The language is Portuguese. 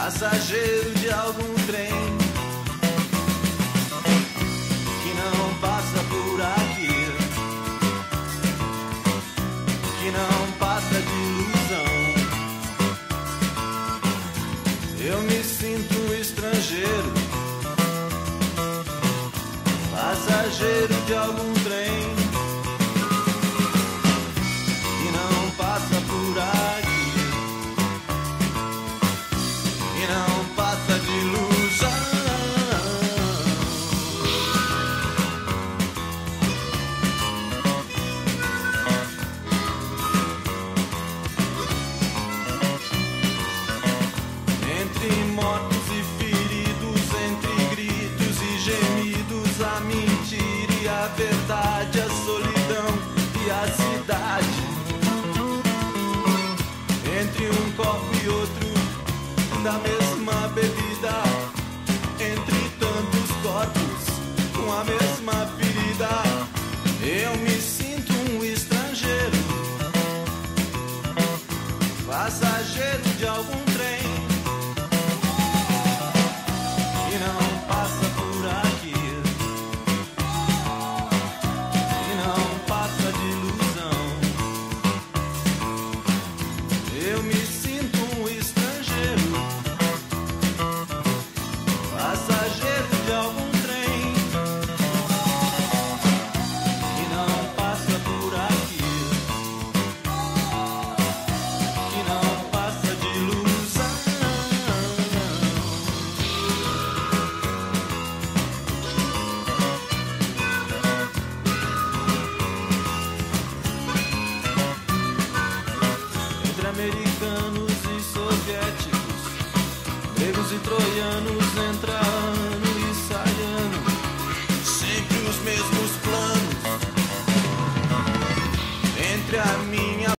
passageiro de algum trem que não passa por aqui, que não passa de ilusão. Eu me sinto um estrangeiro, passageiro de algum trem que não passa por aqui, que não passa de ilusão. Entre mortos e feridos, entre gritos e gemidos, a mentira e a verdade, a solidão e a cidade. Entre um copo e outro da mesma bebida, entre tantos corpos com a mesma ferida, eu me sinto um estrangeiro, passageiro de algum trem que não passa por aqui, que não passa de ilusão. Eu me sinto um estrangeiro, passageiro de algum trem que não passa por aqui, que não passa de ilusão. Entre americanos e soviéticos, gregos e troianos,